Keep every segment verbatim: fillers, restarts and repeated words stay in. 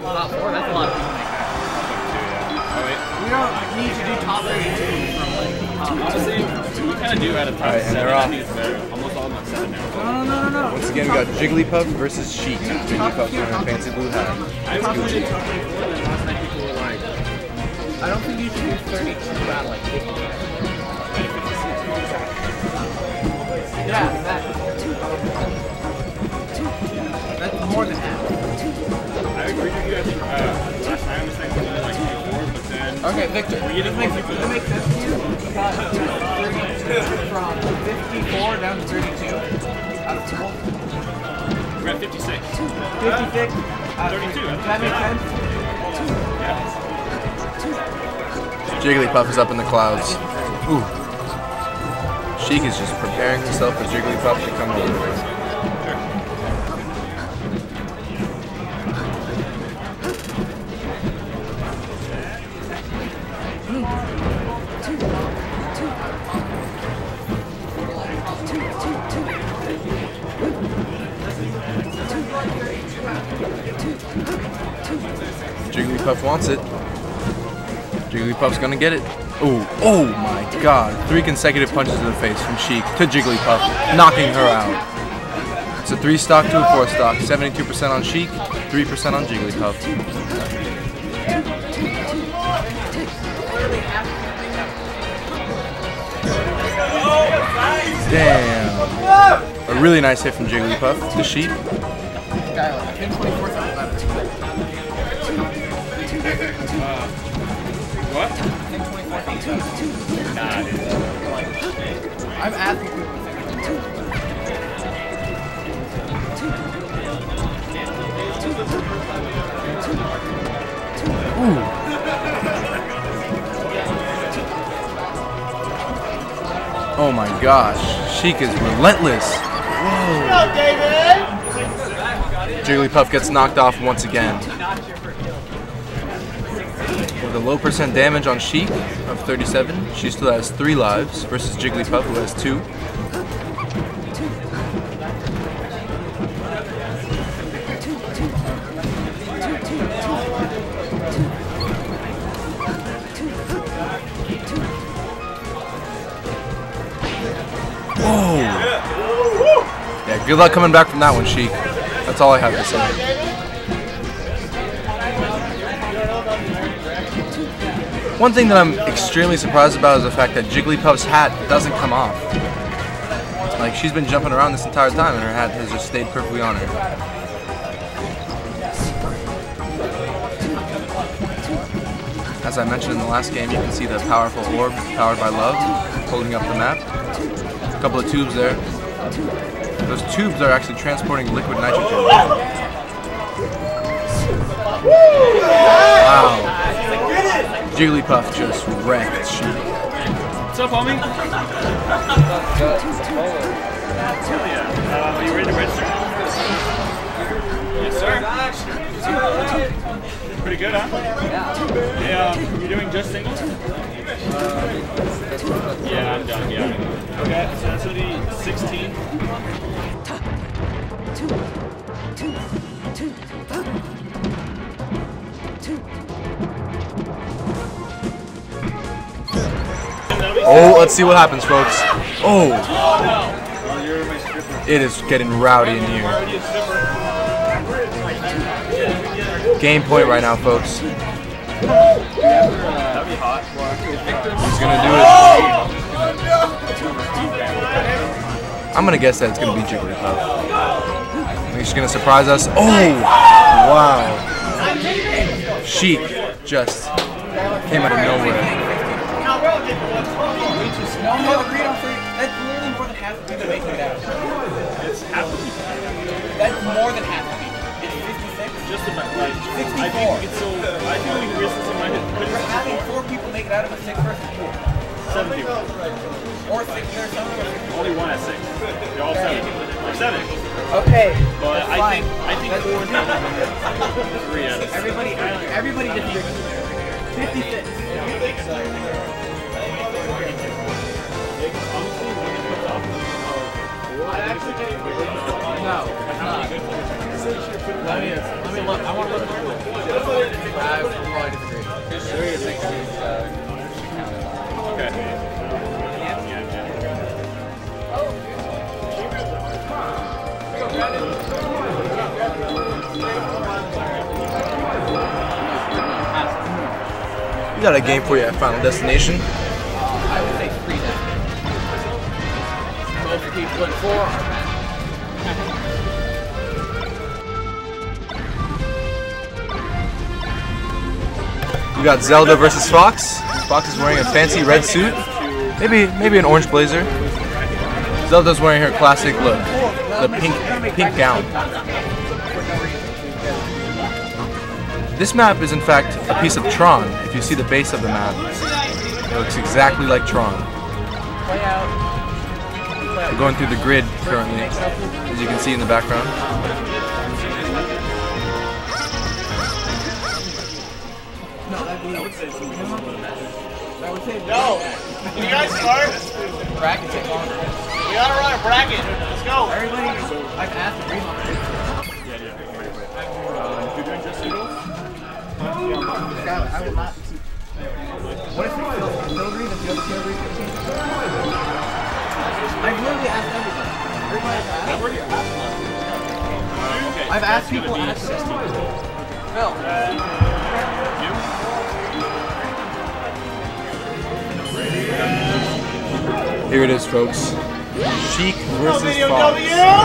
Top four? That's a lot of people make that. Oh, wait. We don't need to do top thirty-two from like top Honestly, we kind of do at a top Right, and seven. they're I off. think it's better. Almost all of them at seven now. No, no, no, no. Once again, we got Jigglypuff versus Sheik. Jigglypuff's wearing a fancy blue hat. I It's Gucci. last night people were like, I don't think you should do thirty-two out of like fifty. Yeah, exactly. That's more than half. I agree with you. I think uh, last time I was saying something like twenty-four, but then Okay, Victor, we it makes, it makes sense to you. You got thirty-two from fifty-four down to thirty-two out of twelve. we're at fifty-six. fifty-six out of thirty-two. Does that make sense? Jigglypuff is up in the clouds. Ooh. Sheik is just preparing himself for Jigglypuff to come over. Jigglypuff wants it. Jigglypuff's gonna get it. Oh, oh my god. Three consecutive punches in the face from Sheik to Jigglypuff, knocking her out. It's a three stock to a four stock. seventy-two percent on Sheik, three percent on Jigglypuff. Damn. A really nice hit from Jigglypuff to Sheik. What? I'm asking people. Ooh. Oh my gosh. Sheik is relentless. Whoa. Jigglypuff gets knocked off once again. With a low percent damage on Sheik of thirty-seven, she still has three lives versus Jigglypuff, who has two. Whoa! Yeah, good luck coming back from that one, Sheik. That's all I have to say. One thing that I'm extremely surprised about is the fact that Jigglypuff's hat doesn't come off. Like, she's been jumping around this entire time and her hat has just stayed perfectly on her. As I mentioned in the last game, you can see the powerful orb powered by love holding up the map. A couple of tubes there. Those tubes are actually transporting liquid nitrogen. Wow. Jigglypuff just wrecked Sheik. What's up, homie? Uh, are you ready to register? Yes, sir. Pretty good, huh? Yeah. Yeah, um, you're doing just singles? Yeah, I'm done, yeah. Okay, so that's going to be sixteen. Oh, let's see what happens, folks. Oh. It is getting rowdy in here. Game point right now, folks. He's gonna do it. I'm gonna guess that it's gonna be Jigglypuff. I think she's gonna surprise us. Oh! Wow. Sheik just came out of nowhere. No, no, agreed on three. That's literally more than half the people making it out. It's half the people. That's more than half the people. It's fifty-six. Just about, like, sixty-four. I think we can still, I think we can risk this in my head. We're having four people make it out of a six person pool. Seven people. Or six or something. Only one at six. They're all seven. They're seven. Okay. But I fine. think, I think That's four is three out of six. Everybody, everybody disagrees. fifty-six. No, it's not. Let me, let me look. I want to look. We got a game for you at Final Destination. I would say three deck. Both people in four are back. We got Zelda versus Fox. Fox is wearing a fancy red suit. Maybe maybe an orange blazer. Zelda's wearing her classic look, the pink pink gown. This map is in fact a piece of Tron. If you see the base of the map, it looks exactly like Tron. We're going through the grid currently, as you can see in the background. No! Can you guys start? Bracket take longer. We gotta run a bracket. Let's go. Everybody, I've asked to read on it. Skylar, I will not. What if we don't read the other two read fifteen? I've literally asked everybody. Everybody I've asked. I've asked people to ask this. Phil. Here it is, folks. Sheik versus Fox.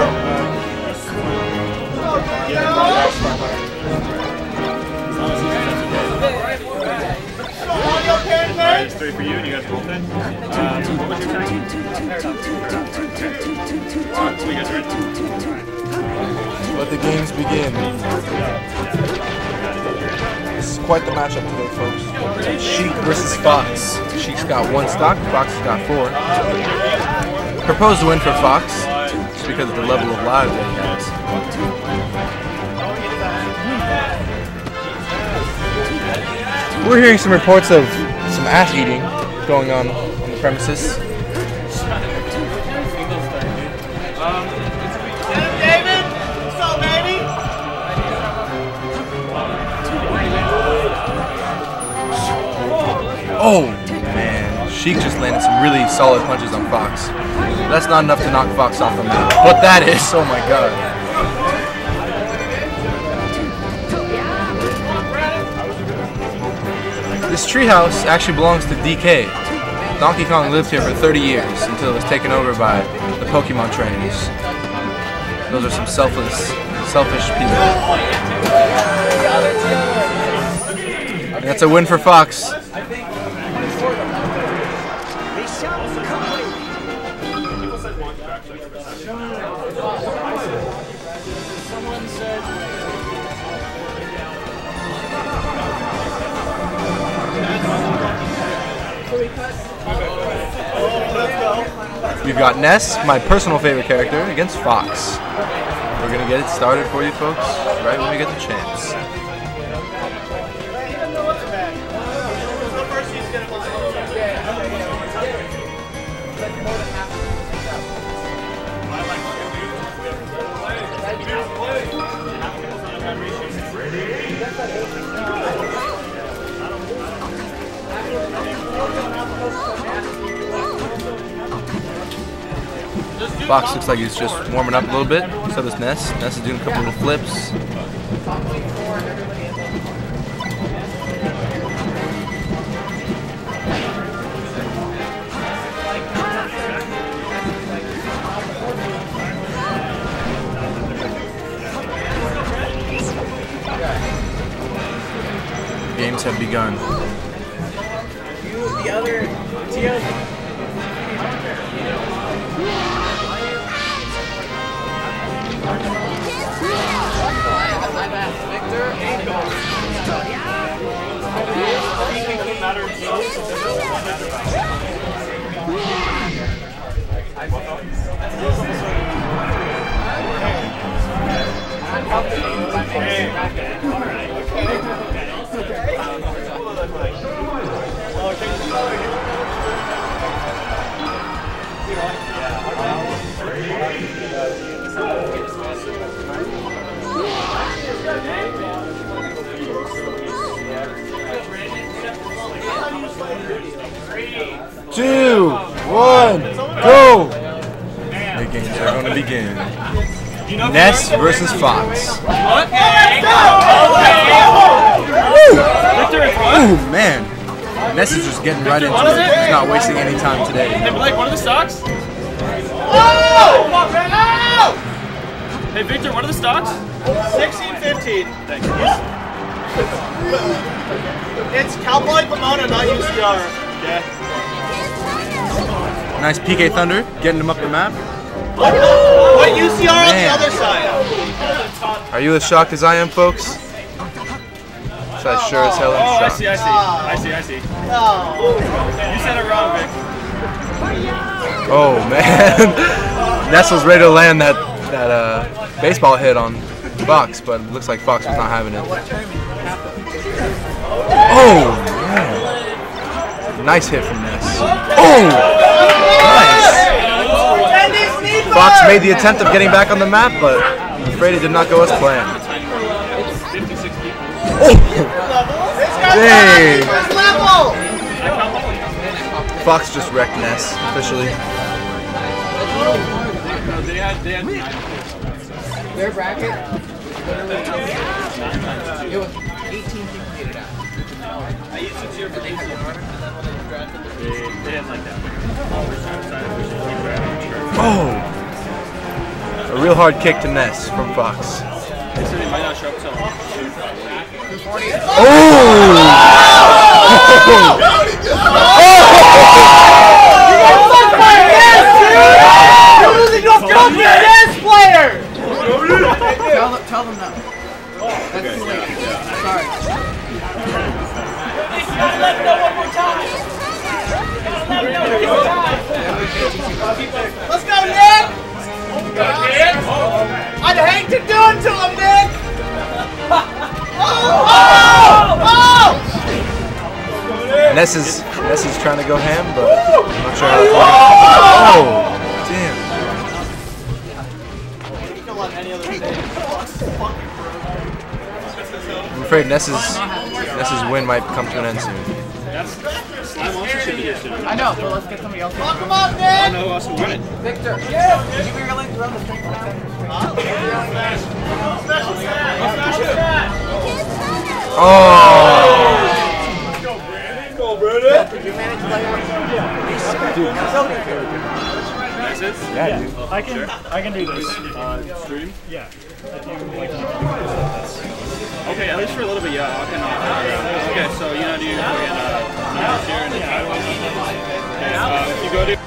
Alright, it's three for you, and you guys both in. Uh, what was your turn? So you guys are in. Let the games begin. This is quite the matchup today, folks. Sheik versus Fox. Sheik's got one stock, Fox has got four. Proposed win for Fox, just because of the level of live that he has. We're hearing some reports of some ass eating going on on the premises. David! What's up, baby? Oh, man. Sheik just landed some really solid punches on Fox. That's not enough to knock Fox off the map. But that is, oh my god. This treehouse actually belongs to D K. Donkey Kong lived here for thirty years until it was taken over by the Pokemon trainers. Those are some selfless, selfish people. And that's a win for Fox. We've got Ness, my personal favorite character, against Fox. We're gonna get it started for you folks right when we get the chance. Fox looks like he's just warming up a little bit. So does Ness. Ness is doing a couple little flips. Games have begun. The other T O. I've asked Victor and Two, one, go! The games are going to begin. Ness versus Fox. Okay, go! Ooh, man. Ness is just getting right into What is it. it? He's not wasting any time today. Hey Blake, what are the stocks? Oh! Oh! Hey Victor, what are the stocks? sixteen fifteen. Thanks. It's Cowboy Pomona, not U C R. Yeah. Nice P K Thunder, getting him up the map. What U C R on the Man. other side? Are you as shocked as I am, folks? So I sure as hell Oh, am I shocked. see, I see. I see, I see. Oh. You said it wrong, Vic. Oh man, Ness was ready to land that that uh, baseball hit on Fox, but it looks like Fox was not having it. Oh man, nice hit from Ness. Oh, nice. Fox made the attempt of getting back on the map, but I'm afraid it did not go as planned. Oh, dang. Fox just wrecked Ness officially. They had, they had nine. Their bracket, it was eighteen people made it out. They, they didn't like that. Oh, a real hard kick to Ness from Fox. They said they might not show up till Oh! You're losing your fucking dance player! Tell them, tell them no. That's too late. Sorry. Let's go, Nick! I'd hate to do it to him, Nick! Oh! Oh! Ness is Ness is trying to go ham, but I'm not sure how it's going. Oh, damn. I'm afraid Ness's Ness's win might come to an end soon. Slime also should be here soon. I know, but let's get somebody else. Fuck him up, I Nick! don't know who else will win it. Victor, did you really throw the string like that? Oh! Did you manage to play one? That's it? Yeah, I can I can do this. Uh, stream? Yeah. If you like. Okay, at least for a little bit, yeah. I can, uh, okay, so you know, do you fucking uh, numbers here and the title? Okay, uh, if you go to.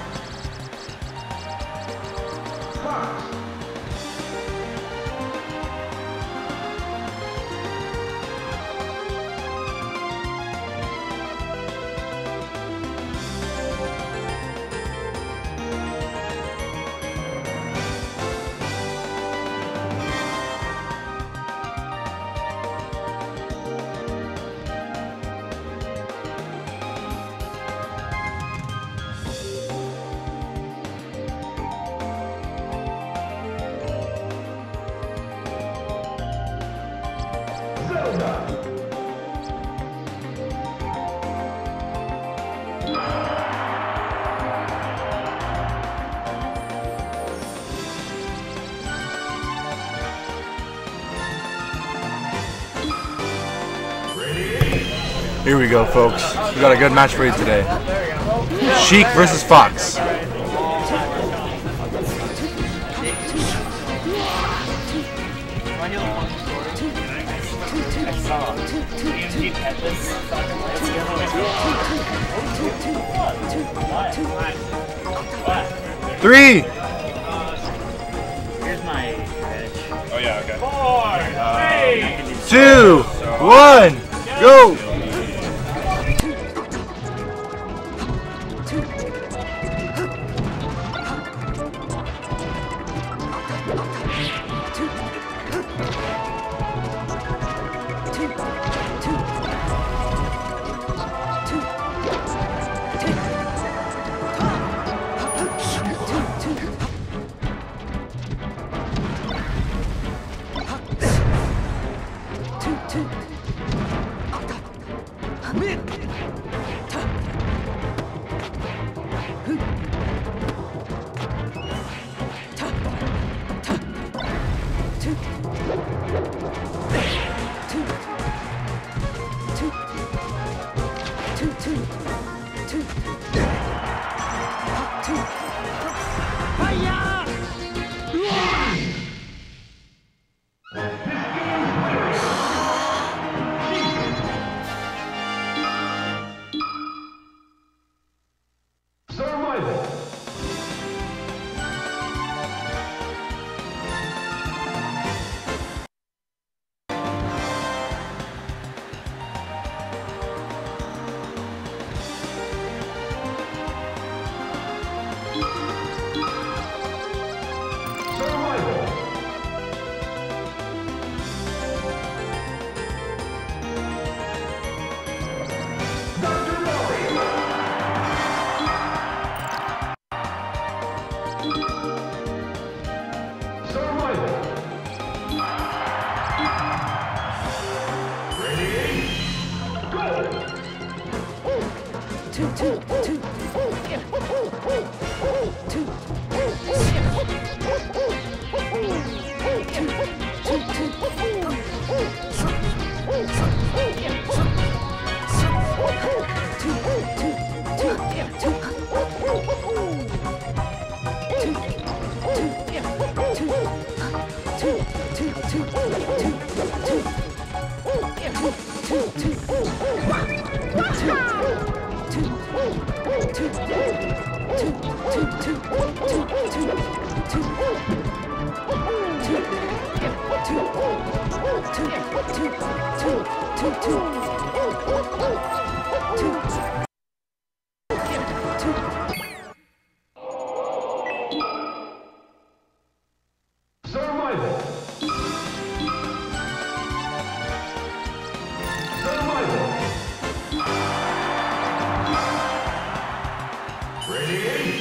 Here we go, folks. We got a good match for you today. Sheik versus Fox. Three. Here's my edge. Oh, yeah, okay. Four, three, Two. One. Go. Two. Survival. Survival. Ready?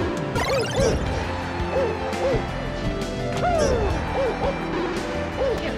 Yeah.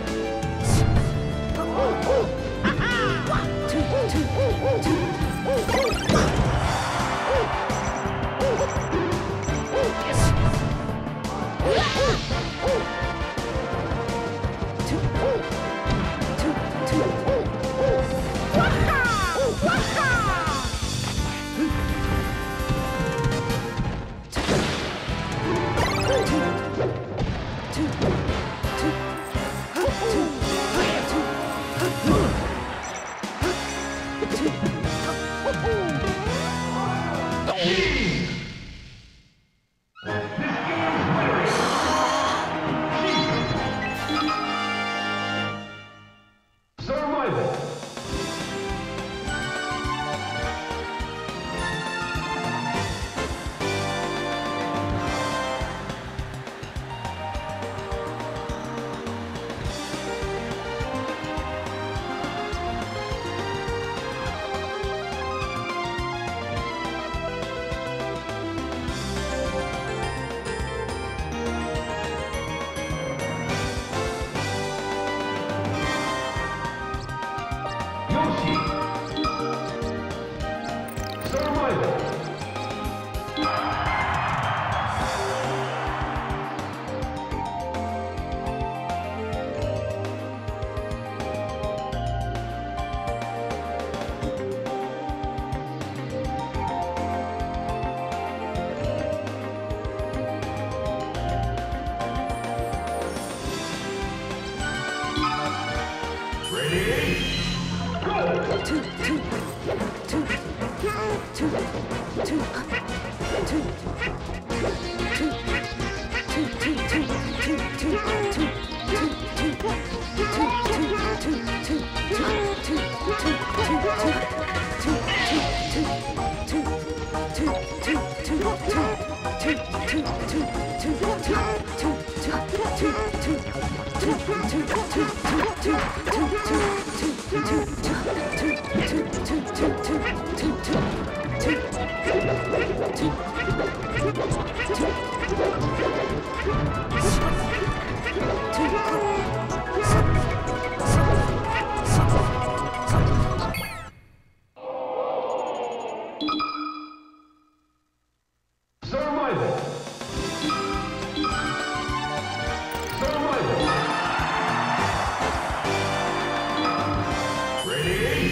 Survival. Survival. Ready?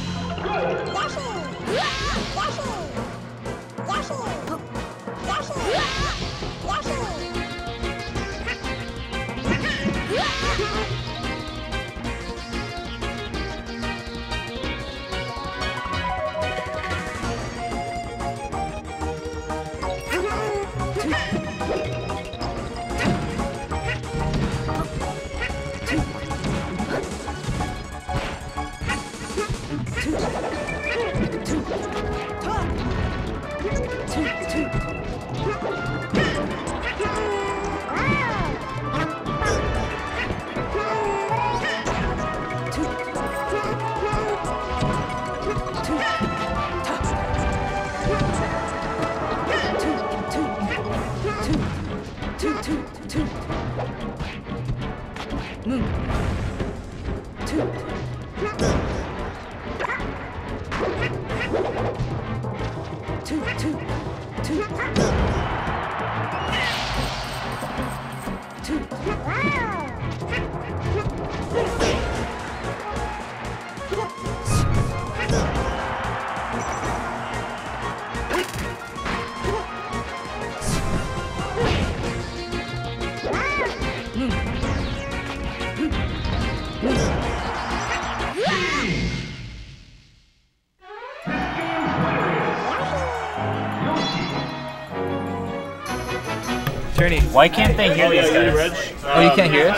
Why can't they hear these guys? Oh, you can't hear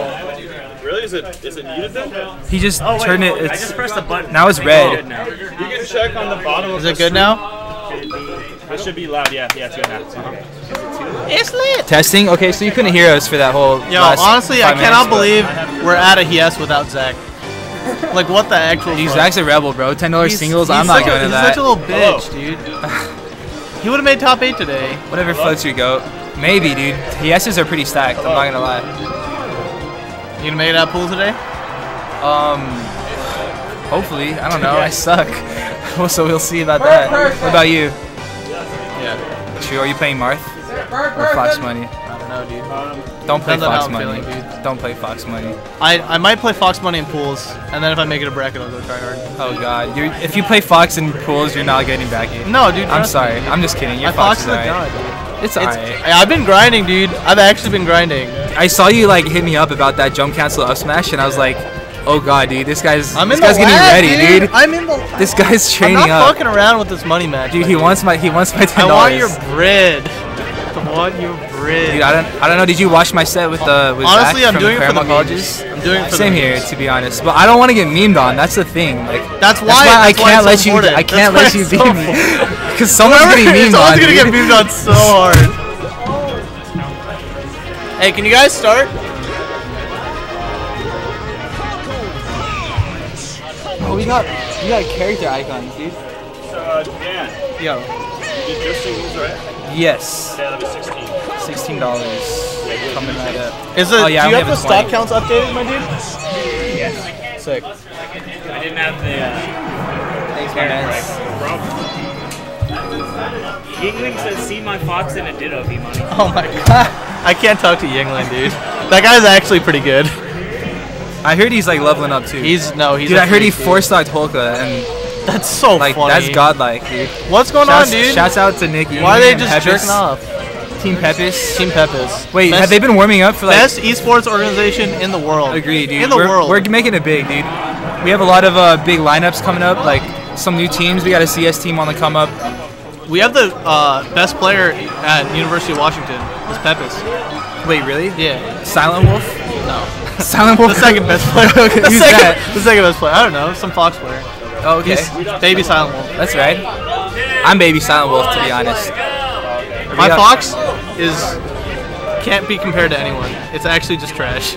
us? Really? Is it is it needed then? He just Oh, wait, turned it. I It's just pressed the button. now it's Good red. now. You can check on the bottom of Is the it good screen. now? It should be loud. Yeah, yeah, it's good now. Uh-huh. It's lit. Testing. Okay, so you couldn't hear us for that whole. Yo, last honestly, I five cannot minutes, but- believe we're at a yes without Zach. Like, what the actual He's fuck? Zach's a rebel, bro. Ten dollars He's- singles. he's I'm not such a- going to he's that. such a little bitch, dude. He would have made top eight today. Whatever floats your goat. Maybe, dude. Yeses are pretty stacked. I'm not gonna lie. You gonna make it out pool today? Um, hopefully. I don't know. I suck. So we'll see about that. What about you? Yeah. True. Are you playing Marth or Fox Money? I don't know, dude. Don't play Depends on how Fox I'm Money. feeling, dude. Don't play Fox Money. I, I might play Fox Money in pools, and then if I make it a bracket, I'll go try hard. Oh god. You're, if you play Fox in pools, you're not getting back in. No, dude. I'm trust sorry. me. I'm just kidding. Your My Fox Fox is is a alright. god. It's It's, alright. I've been grinding, dude. I've actually been grinding. I saw you like hit me up about that jump cancel up smash, and I was like, oh god, dude, this guy's I'm this in the guy's getting lab, ready, dude. I'm in the lab. This guy's I'm training not up. fucking around with this money match. Dude, my he wants my he wants my ten I dollars. want your bread. I want your bread. Dude, I don't I don't know. Did you watch my set with the with Honestly, Zach I'm from doing it for the Paramount Colleges? memes. I'm doing it for Same the here, memes. to be honest. But I don't want to get memed on. That's the thing. Like That's why, that's why I that's why can't let it's so you important. I can't That's let you why beat it's so me because someone's getting memed on. Someone's gonna get dude. memed on so hard. Hey, can you guys start? Oh, we got we got character icons, dude. Uh, Dan, Yo. you did just singles, right? Yes. Yeah, that was sixteen. Sixteen dollars. Coming right up. Is it? Oh, yeah, do you I have only the have a stock twenty. counts updated, my dude? Yes. Sick. I didn't have the uh, Thanks, my man. Yingling says, see my Fox in a Ditto V money. Oh my god. I can't talk to Yingling, dude. That guy's actually pretty good. I heard he's like leveling up too. He's no, he's. Dude, a I heard he freak, dude. four-star Polka, and That's so like funny. that's godlike, dude. What's going Shouts, on, dude? shouts out to Nick. Why are they and just Hevis. jerking off? Team Pepis. Team Pepis. Wait, best, have they been warming up for like? best esports organization in the world? Agree, dude. In the we're, world. We're making it big, dude. We have a lot of uh, big lineups coming up, like some new teams. We got a C S team on the come up. We have the uh, best player at University of Washington. Is Pepis. Wait, really? Yeah. Silent Wolf? No. Silent Wolf. The second best player. Okay, the, who's second, that? the second best player. I don't know. Some Fox player. Oh, okay. He's Baby Silent Wolf. That's right. I'm Baby Silent Wolf, to be honest. My Yeah. Fox is can't be compared to anyone. It's actually just trash.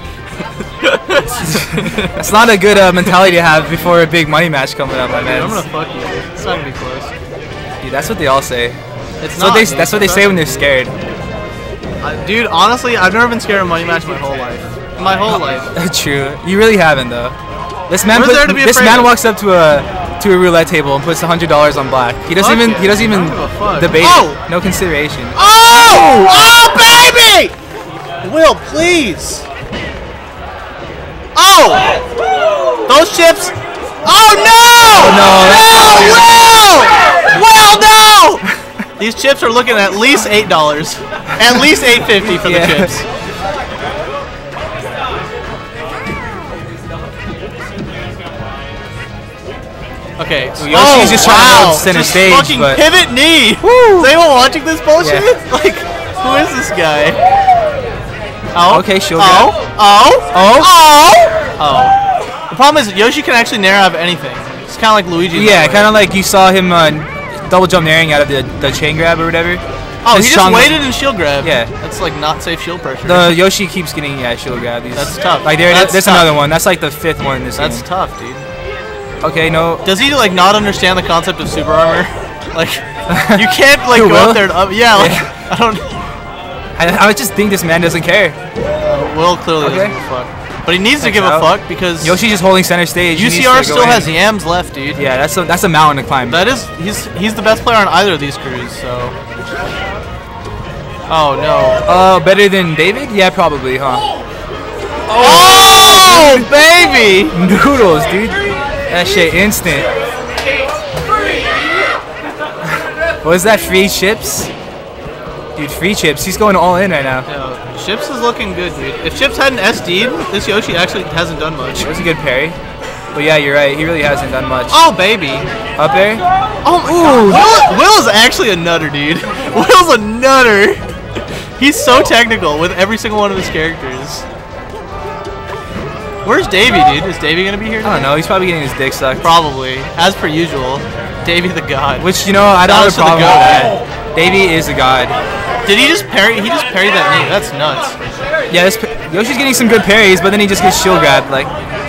That's not a good uh, mentality to have before a big money match coming up, my man. I'm gonna fuck you. It's not gonna be close. Dude, that's what they all say. It's That's not. what they. dude. That's what they say when they're scared. Uh, dude, honestly, I've never been scared of a money match my whole life. My whole life. True. You really haven't though. This man. What is Put, there to be this afraid man of? walks up to a to a roulette table and puts a hundred dollars on black. He doesn't Fuck even. it. He doesn't I even don't give a fuck. debate. Oh! It. No consideration. Oh! Oh, baby! Will, please. Oh! Those chips. Oh no! no, No! Will! Will, no! These chips are looking at least eight dollars. At least eight fifty for Yeah. the chips. Okay. So Yoshi's just trying to hold center just stage, fucking but- pivot knee. Is anyone watching this bullshit? Yeah. Like, who is this guy? Oh. Okay, she'll Oh. get- Oh. Oh. Oh. Oh. The problem is Yoshi can actually nair out of anything. It's kind of like Luigi. in Yeah, that way. kind of like you saw him uh, double jump nairing out of the the chain grab or whatever. Oh, His he just strong- waited and shield grab. Yeah. That's like not safe shield pressure. The Yoshi keeps getting yeah shield grab. These. That's tough. Like there, That's there's tough. another one. That's like the fifth one in this That's game. tough, dude. Okay, no. Does he like not understand the concept of super armor? Like, you can't like Who, go Will? up there and up. Yeah, like I don't. I, I just think this man doesn't care. Will clearly Okay. doesn't give a fuck, but he needs to Checks give out. a fuck because Yoshi's just holding center stage. He U needs C to R go still in. has yams left, dude. Yeah, that's a that's a mountain to climb. That is, he's he's the best player on either of these crews. So. Oh no. Uh, better than David? Yeah, probably, huh? Oh, baby! Noodles, dude. That shit instant. What is that? Free chips? Dude, free chips. He's going all in right now. Yo, Chips is looking good, dude. If Chips hadn't S D'd, this Yoshi actually hasn't done much. It was a good parry. But yeah, you're right. He really hasn't done much. Oh, baby. Up there? Oh my god. Will, Will is actually a nutter, dude. Will's a nutter. He's so technical with every single one of his characters. Where's Davey, dude? Is Davey gonna be here? I don't know. He's probably getting his dick sucked. Probably, as per usual. Davey the god. Which, you know, I don't have a Alex to the problem with goat. that. Davey is a god. Did he just parry? He just parried that knee. That's nuts. Yeah, this, Yoshi's getting some good parries, but then he just gets shield grabbed. Like,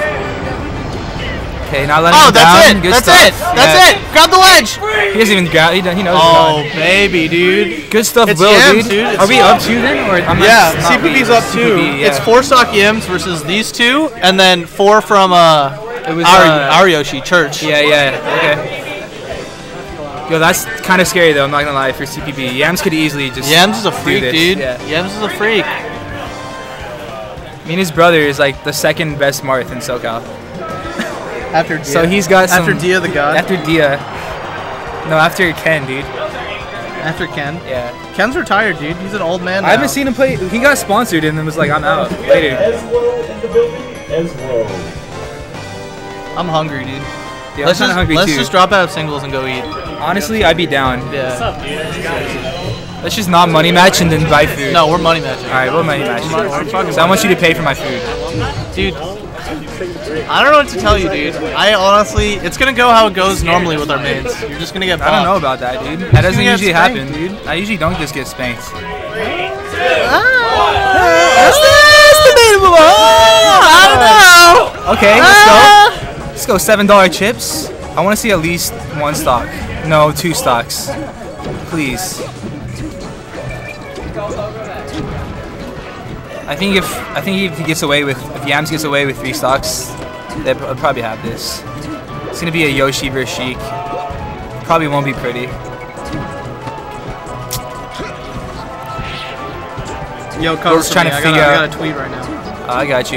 okay, now let him Oh, down. that's it. Good That's stuff. it. That's Yeah. it. Grab the wedge. He doesn't even grab. He, don't- he knows. Oh, it's baby, dude. gone. Good stuff, It's Will, yams, dude. dude. It's- Are we up two then? Or I'm not- Yeah, not C P B's we, up two. C P B, yeah. It's four stock yams versus these two, and then four from uh, It was, our, uh, our Yoshi, Church. Yeah, yeah. Okay. Yo, that's kind of scary though. I'm not gonna lie for C P B. Yams could easily just. Yams is a do freak, this. dude. Yeah. Yams is a freak. Me and his brother is like the second best Marth in SoCal. After Dia. So he's got some. After Dia the God. After Dia. No, after Ken, dude. After Ken. Yeah. Ken's retired, dude. He's an old man now. I haven't seen him play. He got sponsored and then was like, I'm out later. Ezro in the building. Ezro. I'm hungry, dude. Yeah, let's I'm just, kinda hungry let's too. just drop out of singles and go eat. Honestly, I'd be down. Yeah. Let's just not money match and then buy food. No, we're money matching. Alright, we'll money match. We're fucking So I want you to pay for my food. Dude, I don't know what to tell you, dude. I honestly, it's gonna go how it goes normally with our mains. You're just gonna get I don't know popped. about that, dude. That doesn't gonna get usually spanked, happen, dude. I usually don't just get spanked. That's debatable. I don't know. Okay, let's go. Let's go. Seven dollar chips. I want to see at least one stock. No, two stocks. Please. I think if I think if he gets away with if Yams gets away with three stocks, they'll probably have this. It's gonna be a Yoshi versus Sheik. Probably won't be pretty. Yo, We're just trying to figure out. I got a tweet right now. Uh, I got you.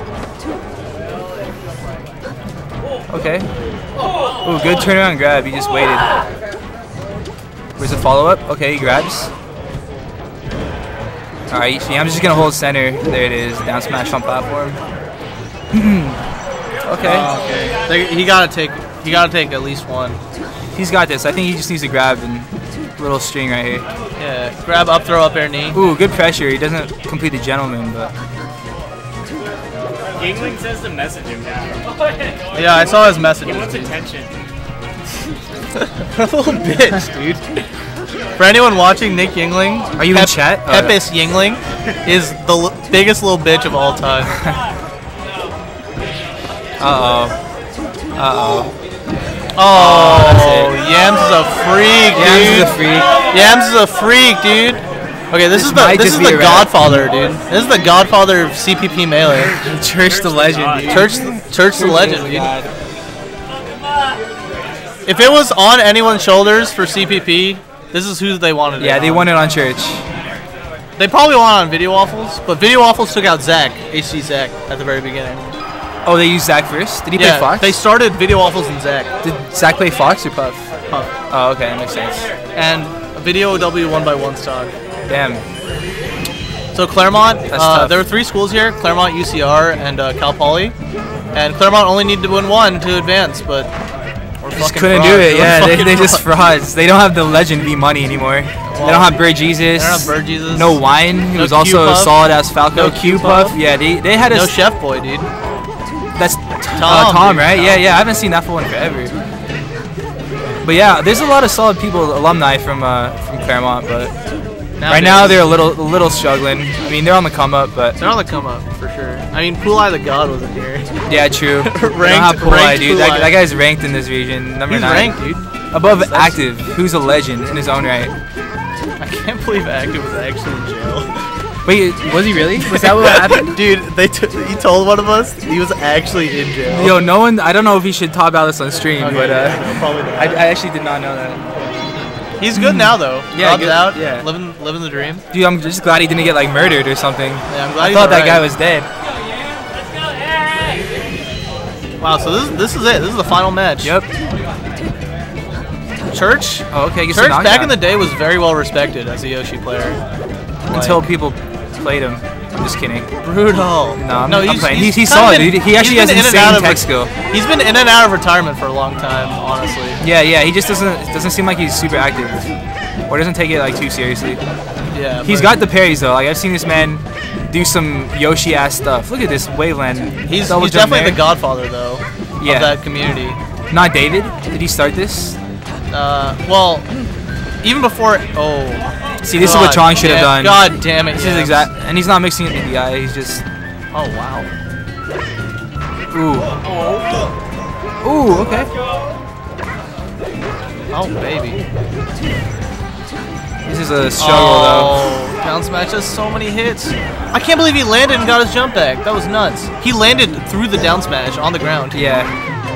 Okay. Ooh, good turnaround grab. He just waited. Where's the follow-up? Okay, he grabs. Alright, yeah, I'm just gonna hold center. There it is. Down smash on platform. Okay. Oh, okay. They, he gotta take. He gotta take at least one. He's got this. I think he just needs to grab and little string right here. Yeah. Grab up, throw up air knee. Ooh, good pressure. He doesn't complete the gentleman, but. Yingling says to message him now. Yeah, I saw his message. He wants attention. Little bitch, dude. For anyone watching, Nick Yingling, are you Pep, in chat? Oh, Pepis no. Yingling is the l biggest little bitch of all time. Uh oh. Uh oh. Oh, Yams is a freak, dude. Yams is a freak. Yams is a freak, dude. Okay, this, this is the this is the Godfather, dude. This is the Godfather of C P P Melee. Church the legend, dude. Church, Church the legend, dude. If it was on anyone's shoulders for C P P, this is who they wanted. Yeah, it they on. won it on Church. They probably won it on Video Waffles, but Video Waffles took out Zach, H D Zach, at the very beginning. Oh, they used Zach first? Did he yeah, play Fox? They started Video Waffles and Zach. Did Zach play Fox or Puff? Puff. Oh, okay, that makes sense. And Video W one by one stock. Damn. So Claremont, That's uh, tough. there were three schools here, Claremont, U C R, and uh, Cal Poly. And Claremont only needed to win one to advance, but we're just fucking couldn't frauds. do it, We're yeah, they, fucking they just frauds. frauds. They don't have the legend V Money anymore. Well, they don't have Bird Jesus. They don't have Bird Jesus. No Wine, who No was also a Q-Puff. solid ass Falco. No Q-Puff. Q-Puff. Yeah, they, they had a... No Chef Boy, dude. That's Tom, uh, Tom, dude. right? Yeah, yeah, I haven't seen that for one forever. But yeah, there's a lot of solid people, alumni from uh, from Claremont, but Nowadays, right now they're a little a little struggling. I mean, they're on the come up, but they're on the come up for sure. I mean, Pool Eye the God wasn't here. yeah, true. They don't Ranked- have Pool Eye, ranked dude. Pool That, Eye. that guy's ranked in this region, number He's nine. ranked, dude. Above That's- Active, who's a legend in his own right. I can't believe Active was actually in jail. Wait, was he really? Was that what happened? Dude, they t he told one of us he was actually in jail. Yo, no one. I don't know if he should talk about this on stream, Okay, but uh, yeah, no, probably not. I, I actually did not know that. He's good now though. Yeah, Rob's good, out. yeah. living living the dream. Dude, I'm just glad he didn't get like murdered or something. Yeah, I'm glad I he's thought that alright. guy was dead. Wow, so this this is it. This is the final match. Yep. Church. Oh, okay. Gets Church a knockdown. back in the day was very well respected as a Yoshi player. Until Like, people played him. I'm just kidding. brutal. No, I'm, no, I'm he's, playing. He's, He's, he's kinda solid, been- dude. He actually he's has been in and out insane of tech re- skill. He's been in and out of retirement for a long time, honestly. Yeah, yeah. He just doesn't it doesn't seem like he's super active, or doesn't take it like too seriously. Yeah. He's but got the parries though. Like I've seen this man do some Yoshi ass stuff. Look at this waveland. He's, double he's jump definitely there. the godfather though Yeah. of that community. Not David. Did he start this? Uh, well, even before. Oh. See, this God is what Chong should have damn- done. God damn it. This yes. is exact, and he's not mixing it in the eye. He's just. Oh wow. Ooh. Ooh. Okay. Oh baby. This is a struggle Oh, down smash has so many hits. I can't believe he landed and got his jump back. That was nuts. He landed through the down smash on the ground. though. Yeah.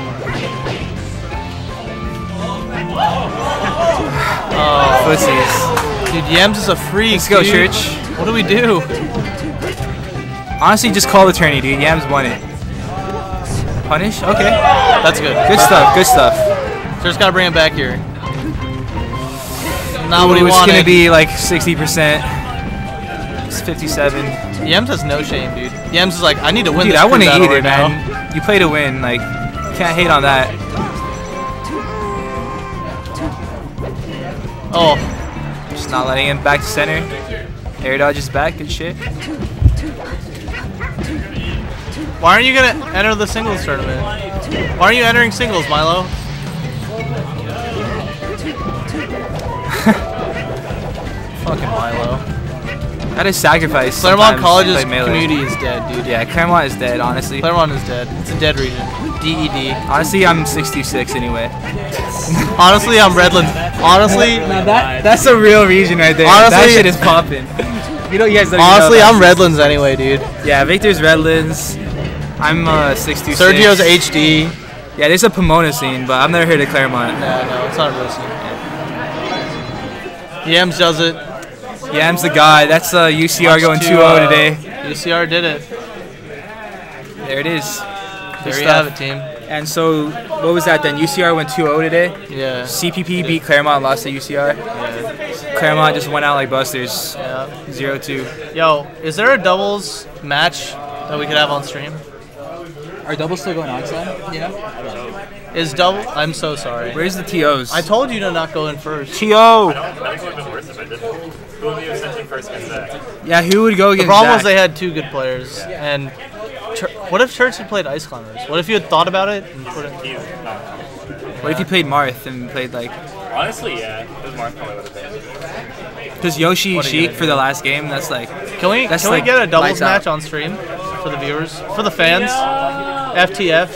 Oh, Footsies. dude, Yams is a freak. Let's go, dude. Church. What do we do? Honestly, just call the tourney, dude. Yams won it. Punish? Okay. That's good. Good stuff. Good stuff. Just gotta bring him back here. Not what he Ooh, it's wanted. gonna be like sixty percent. It's fifty-seven. Yams has no shame, dude. Yams is like, I need to win Dude, this I wouldn't battle either, right now. man. You play to win. Like, can't hate on that. Oh, Just not letting him back to center. Air dodge is back. Good shit. why aren't you gonna enter the singles tournament? Why aren't you entering singles, Milo? Fucking Milo. Gotta sacrifice. Claremont sometimes College's to play Melee. community is dead, dude. Yeah, Claremont is dead, honestly. Claremont is dead. It's a dead region. D E D. Honestly, I'm sixty-six anyway. Honestly, I'm Redlands. Honestly, Now that that's a real region right there. that Honestly- shit is popping. You know, you guys don't even know honestly, that. I'm Redlands anyway, dude. Yeah, Victor's Redlands. I'm uh, sixty-six. Sergio's H D. Yeah, there's a Pomona scene, but I've never heard of Claremont. No, no, it's not a real scene. Yams does it. Yam's the guy. That's uh, U C R Much going to, two oh uh, today. U C R did it. There it is. There Good you stuff. have it, team. And so, what was that then? U C R went two oh today. Yeah. C P P beat Claremont and lost to U C R. Yeah. Claremont just went out like busters. Yeah. zero two. Yo, is there a doubles match that we could have on stream? Are doubles still going on, son? Yeah. Is double? I'm so sorry. Where's the T Os? I told you to not go in first. T O! Yeah, who would go The against problem Zach? was they had two good players, and Chur- what if Church had played Ice Climbers? What if you had thought about it and put it? What if you played Marth and played like? Honestly, yeah. This Marth probably would have been. Because Yoshi What are you Sheik gonna for do? the last game, that's like. Can we That's can like we get a doubles lights out. match on stream for the viewers, for the fans? F T F.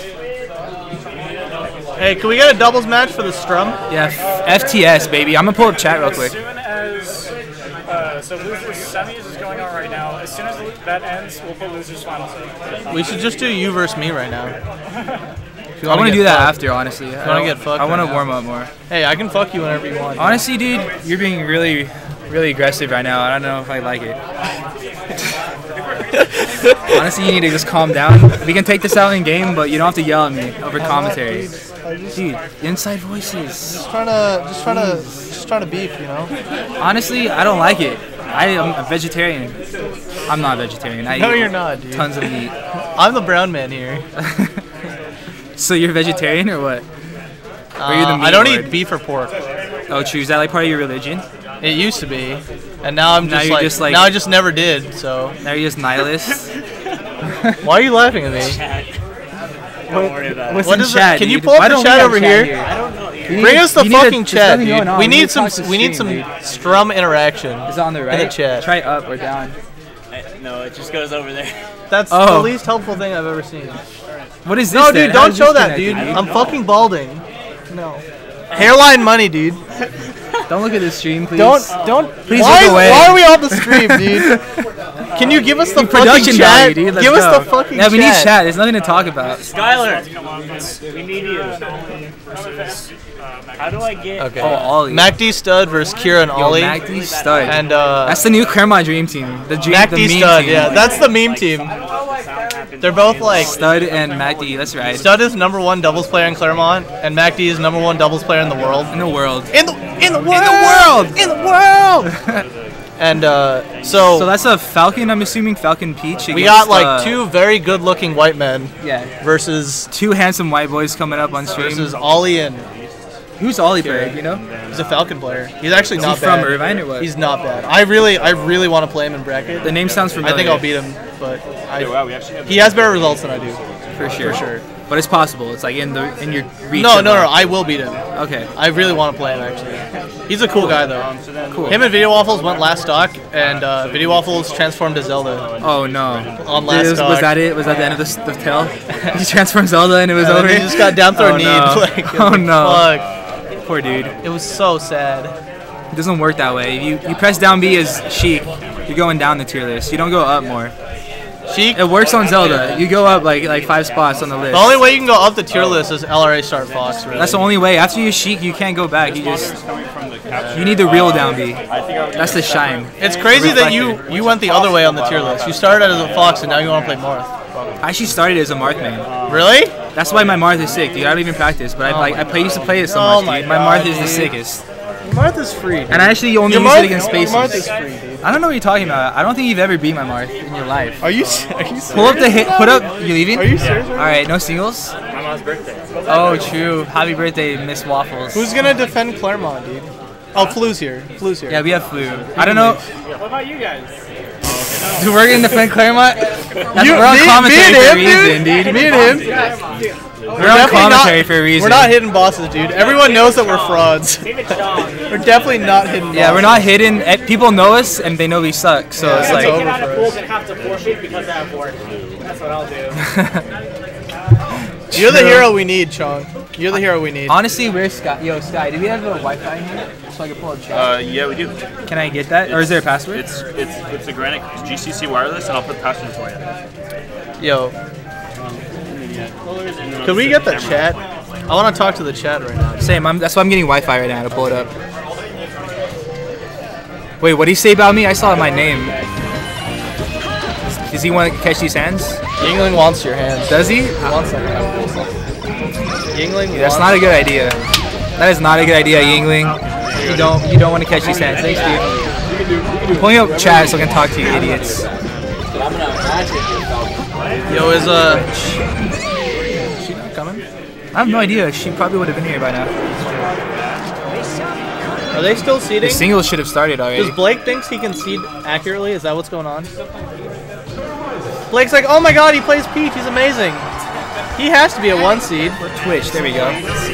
Hey, can we get a doubles match for the Strum? Yeah, F T S baby. I'm gonna pull up chat real quick. As soon as uh, so losers semis is going on right now. As soon as that ends, we'll put losers finals. We should just do you versus me right now. I want to do that after, honestly. I wanna don't- get fucked I want right to now? warm up more. Hey, I can fuck you whenever you want. Honestly, dude, you're being really, really aggressive right now. I don't know if I like it. Honestly, you need to just calm down. We can take this out in game, but you don't have to yell at me over commentary. Dude, inside voices. Just trying to, just trying to, just trying to beef, you know. Honestly, I don't like it. I am a vegetarian. I'm not a vegetarian. I No, eat you're not, dude. tons of meat. I'm the brown man here. So you're vegetarian or what? Or you're the Uh, meat I don't lord? eat beef or pork. Oh, true. Is that like part of your religion? It used to be, and now I'm Now just, you're like, just like- now I just never did. So Now you're just nihilist. why are you laughing at me? Don't worry about it. What's What in is chat, that? Can you dude? pull up Why the don't we chat have over chat here? I don't know. Yeah. You Bring need- us the you need to- fucking there's chat, nothing dude. going on. We need need to some, talk to we need some stream, dude. strum interaction. Is it on the in right? the chat. Try up or down. No, it just goes over there. That's Oh. the least helpful thing I've ever seen. What is this? No, then? dude, How don't is show this that, dude. connected, I'm fucking balding. No. Hairline money, dude. Don't look at this stream, please. Don't, don't. Please why, look away. why are we on the stream, dude? Can you give us the fucking Production chat? value, dude. Let's give go. us the fucking Yeah, chat. we need chat. There's nothing to talk about. Skylar, we need you. How do I get? Okay. Oh, Ollie. MacD Stud versus Kira and Yo, Ollie. MacD Stud. And uh, That's the new Claremont Dream Team. The dream, the MacD meme Stud. team. Yeah, that's the meme team. They're both like. Stud and MacD. That's right. Stud is number one doubles player in Claremont, and MacD is number one doubles player in the world. In the world. In the in the world. In the world. And uh, so, So that's a Falcon. I'm assuming Falcon Peach. we against, got like uh, two very good-looking white men Yeah. versus Two handsome white boys coming up on stream. versus Ollie and Who's Ollie Berg? You know? he's a Falcon player. He's actually Is not he from bad. Irvine or what? He's not bad. I really, I really want to play him in bracket. The name sounds familiar. I think I'll beat him, but I, Wow, we actually have. he has better results than I do. for sure. For sure. But it's possible. It's like in the in your reach. No, of, no, no. uh, I will beat him. Okay. I really want to play him actually. He's a cool guy though. Cool. Him and Video Waffles went last stock, and uh, Video Waffles transformed to Zelda Oh no. on last was, stock. was that it? Was that the end of the, s- the tale? He transformed Zelda and it was And then over. he just got down throw Oh, kneed. no. Like, it Oh, was no. Fuck. Poor dude. It was so sad. It doesn't work that way. If you you press down B as Sheik, you're going down the tier list. You don't go up more. Sheik. It works on Zelda. You go up like like five spots on the list. The only way you can go up the tier list is L R A start Fox. Really. That's the only way. After you Sheik, you can't go back. You just you need the real down B. That's the shine. It's crazy that you you went the other way on the tier list. You started as a Fox and now you want to play Marth. I actually started as a Marth main. Really? That's why my Marth is sick, dude. I don't even practice, but I Oh like my I play used to play it so Oh much, my dude. My God, Marth is the dude. sickest. Marth is free. Dude. And I actually only Your use Marth, it against your Marth spaces. is free, dude. I don't know what you're talking about. I don't think you've ever beat my Marth in your life. Are you s- are you serious? Pull up the hit. Put up. You leaving? Are you serious? All right, no singles. My mom's birthday. Oh, true. Happy birthday, Miss Waffles. Who's gonna defend Claremont, dude? Oh, Flu's here. Flu's here. Yeah, we have Flu. I don't know. What about you guys? Do we're gonna defend Claremont? That's, You- we're on me- commentary me and for a him, reason, dude. dude. Me and him. We're on definitely commentary not- for a reason. We're not hidden bosses, dude. Everyone knows that we're frauds. We're definitely not hidden bosses. Yeah, we're not hidden. Eh, People know us and they know we suck. So Yeah, it's it's like. over. Get out of pools and have to forfeit because I have work. That's what I'll do. You're the hero we need, Chong. You're the hero we need. Honestly, where's Sky? Yo, Sky, do we have a Wi-Fi in here so I can pull up chat? Uh, yeah, we do. Can I get that, or is there a password? It's it's it's a Granite G C C wireless, and I'll put the password for you. Yo, could we get the chat? I want to talk to the chat right now. Same. I'm, that's why I'm getting Wi-Fi right now to pull it up. Wait, what did he say about me? I saw my name. Does he want to catch these hands? Yingling wants your hands. Does he? He wants that. Yingling. Yeah, that's not a good idea. That is not a good idea, Yingling. You don't you don't want to catch these hands. Thanks, dude. I'm pulling up chat so I can talk to you idiots. Yo, is uh. Is she not coming? I have no idea. She probably would have been here by now. Are they still seeding? The singles should have started already. Does Blake thinks he can seed accurately? Is that what's going on? Blake's like, oh my god, he plays Peach. He's amazing. He has to be a one seed. Twitch. There we go.